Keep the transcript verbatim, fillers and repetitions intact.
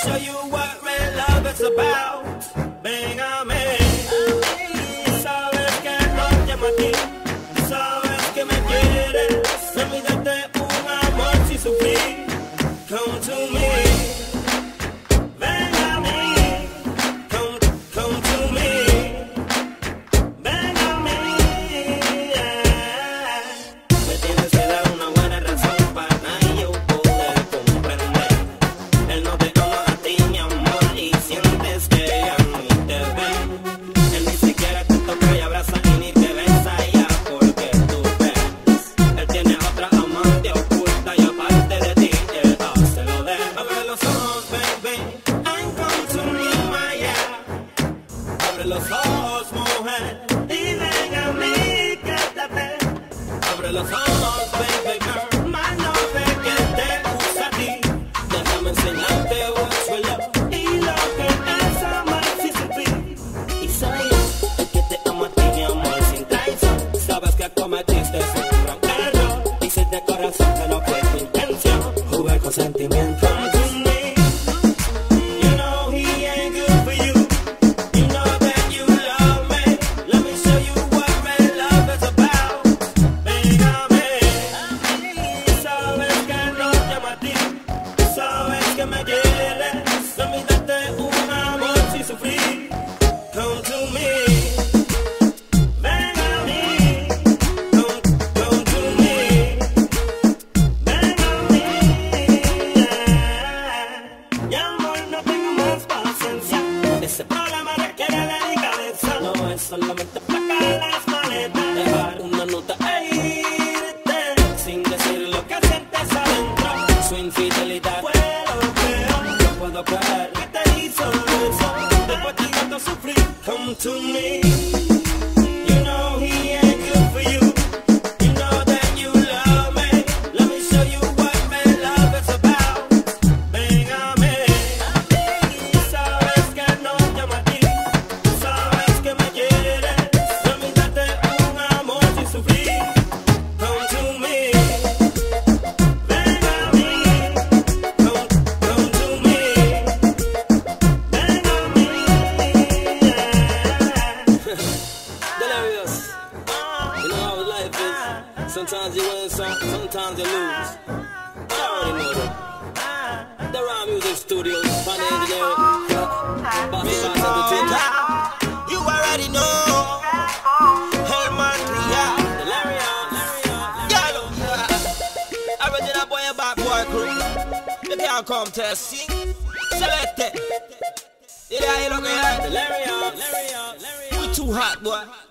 show you what real love is about. Ven a mí. Sabes que no llamo a ti. Sabes que me quieres. Déjame darte un amor sin sufrir. Come to me. Ven a mí. Come, come to me. Ven a mí. Yeah. Me tienes que dar una buena razón para yo poder comprender. Él no te ama a ti, mi amor, y sientes que ella ni te ve. Él ni siquiera te toca y abraza y ni te besa ya porque tú ves. Él tiene otra amante oculta y aparte de ti, él hace lo de. Abre los ojos, baby, and come to me, my yeah. Abre los ojos, mujer, y ven a mí que te ve. Abre los ojos, baby girl, más no ve que te usa a ti. Déjame enseñarte what's real love y lo que es amar sin sufrir. Y soy yo, el que te ama a ti, mi amor, sin traición. Sabes que cometiste un gran error. Dices de corazón que no fue tu intención jugar con sentimientos. Come to me. You know he ain't good for you. You know that you love me. Let me show you what real love is about. Ven a mí. Sabes que no llamo a ti. Sabes que me quieres. Déjame darte un amor sin sufrir. Come to me. Ven a mí. Come, come to me. Ven a mí. Yeah. Mi amor, no tengo más paciencia. Ese problema requiere delicadeza. No es solamente placar las maletas, dejar una nota e irte sin decir lo que sientes adentro. Su infidelidad fue lo peor. No puedo creer que te hizo eso. Después de tanto sufrir, come to me. You know he ain't good for you. You know that you love me. Let me show you what real love is about. Ven a mí. Sabes que no llamo a ti. Sabes que me quieres. Déjame darte un amor sin sufrir. Come to me. Ven a mí. Come, come to me. Ven a mí. Delirious. You know how life is. Sometimes you win some, sometimes you lose. I already know that. The Raw Music Studios, Fun Engineering, Bossy Boss Entertainment. You already know. Hey man, yeah. Delirious. Yeah, original boy and bad boy crew. You can't come test. Select it. You know you look at Delirious. We too hot, boy.